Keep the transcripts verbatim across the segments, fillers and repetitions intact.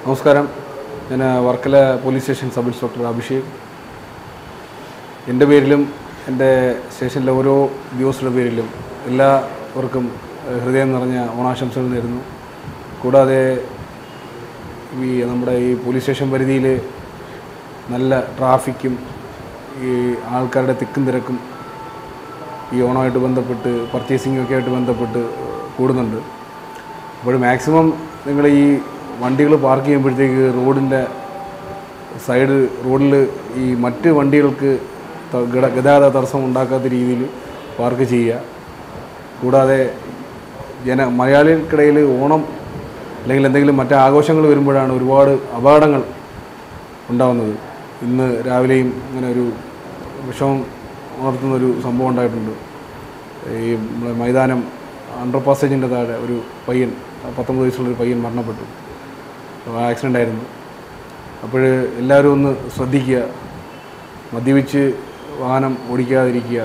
നമസ്കാരം. ഞാൻ Varkala police station sub inspector Abhishek. എൻ്റെ പേരിലും എൻ്റെ സ്റ്റേഷനിലെ ഓരോ ഉദ്യോഗസ്ഥരുടെ പേരിലും എല്ലാവർക്കും ഹൃദയം നിറഞ്ഞ ഓണാശംസകൾ നേരുന്നു. കൂടാതെ ഈ നമ്മുടെ ഈ പോലീസ് സ്റ്റേഷൻ പരിധിയിൽ നല്ല ട്രാഫിക്കും ഈ ആൾക്കാരുടെ തിക്കും തിരക്കും ഈ ഓണമായിട്ട് ബന്ധപ്പെട്ട് പർച്ചേസിങ്ങൊക്കെ ആയിട്ട് ബന്ധപ്പെട്ട് കൂടുന്നുണ്ട്. അപ്പോൾ മാക്സിമം നിങ്ങൾ ഈ വണ്ടികൾ പാർക്ക് ചെയ്യുമ്പോഴത്തേക്ക് റോഡിൻ്റെ സൈഡ് റോഡിൽ ഈ മറ്റ് വണ്ടികൾക്ക് ഗതാഗത തടസ്സം ഉണ്ടാക്കാത്ത രീതിയിൽ പാർക്ക് ചെയ്യുക. കൂടാതെ ജന മലയാളികൾക്കിടയിൽ ഓണം അല്ലെങ്കിൽ എന്തെങ്കിലും മറ്റ് ആഘോഷങ്ങൾ വരുമ്പോഴാണ് ഒരുപാട് അപകടങ്ങൾ ഉണ്ടാകുന്നത്. ഇന്ന് രാവിലെയും ഇങ്ങനെ ഒരു വിഷമം ഉണർത്തുന്നൊരു സംഭവം ഉണ്ടായിട്ടുണ്ട്. ഈ മൈതാനം അണ്ടർ പാസേജിൻ്റെ താഴെ ഒരു പയ്യൻ പത്തൊമ്പത് വയസ്സുള്ളൊരു പയ്യൻ മരണപ്പെട്ടു. ആക്സിഡൻ്റ് ആയിരുന്നു. അപ്പോൾ എല്ലാവരും ഒന്ന് ശ്രദ്ധിക്കുക, മദ്യപിച്ച് വാഹനം ഓടിക്കാതിരിക്കുക,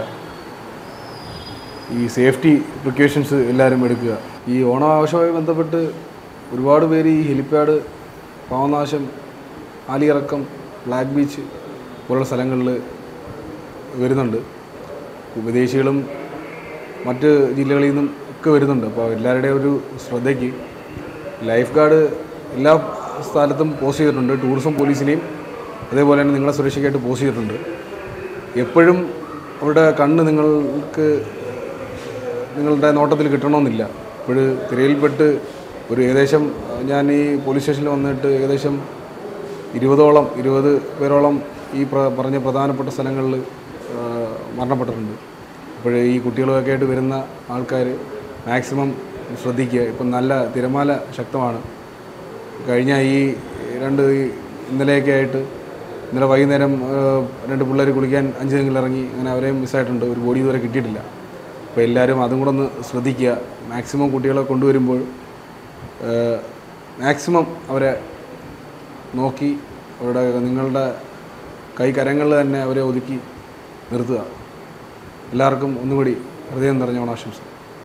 ഈ സേഫ്റ്റി പ്രിക്കോഷൻസ് എല്ലാവരും എടുക്കുക. ഈ ഓണാഘോഷവുമായി ബന്ധപ്പെട്ട് ഒരുപാട് പേര് ഈ helipad, Papanasam, Aaliyirakkam, black beach പോലുള്ള സ്ഥലങ്ങളിൽ വരുന്നുണ്ട്. വിദേശികളും മറ്റ് ജില്ലകളിൽ നിന്നും ഒക്കെ വരുന്നുണ്ട്. അപ്പോൾ എല്ലാവരുടെയും ഒരു ശ്രദ്ധയ്ക്ക് ലൈഫ് ഗാർഡ് എല്ലാ സ്ഥലത്തും പോസ്റ്റ് ചെയ്തിട്ടുണ്ട്. ടൂറിസം പോലീസിനെയും അതേപോലെ തന്നെ നിങ്ങളെ സുരക്ഷയ്ക്കായിട്ട് പോസ്റ്റ് ചെയ്തിട്ടുണ്ട്. എപ്പോഴും അവരുടെ കണ്ണ് നിങ്ങൾക്ക് നിങ്ങളുടെ നോട്ടത്തിൽ കിട്ടണമെന്നില്ല. ഇപ്പോൾ തിരയിൽപ്പെട്ട് ഒരു ഏകദേശം ഞാൻ ഈ പോലീസ് സ്റ്റേഷനിൽ വന്നിട്ട് ഏകദേശം ഇരുപതോളം ഇരുപത് പേരോളം ഈ പറഞ്ഞ പ്രധാനപ്പെട്ട സ്ഥലങ്ങളിൽ മരണപ്പെട്ടിട്ടുണ്ട്. അപ്പോൾ ഈ കുട്ടികളൊക്കെ ആയിട്ട് വരുന്ന ആൾക്കാർ മാക്സിമം ശ്രദ്ധിക്കുക. ഇപ്പം നല്ല തിരമാല ശക്തമാണ്. കഴിഞ്ഞ ഈ രണ്ട് ഇന്നലെയൊക്കെ ആയിട്ട് ഇന്നലെ വൈകുന്നേരം രണ്ട് പിള്ളേർ കുളിക്കാൻ അഞ്ച് തെങ്ങിൽ ഇറങ്ങി, അങ്ങനെ അവരെയും മിസ്സായിട്ടുണ്ട്. ഒരു ബോഡി ഇതുവരെ കിട്ടിയിട്ടില്ല. അപ്പോൾ എല്ലാവരും അതും കൂടെ ഒന്ന് ശ്രദ്ധിക്കുക. മാക്സിമം കുട്ടികളെ കൊണ്ടുവരുമ്പോൾ മാക്സിമം അവരെ നോക്കി അവരുടെ നിങ്ങളുടെ കൈ കരങ്ങളിൽ തന്നെ അവരെ ഒതുക്കി നിർത്തുക. എല്ലാവർക്കും ഒന്നുകൂടി ഹൃദയം നിറഞ്ഞ ഓണാശംസ.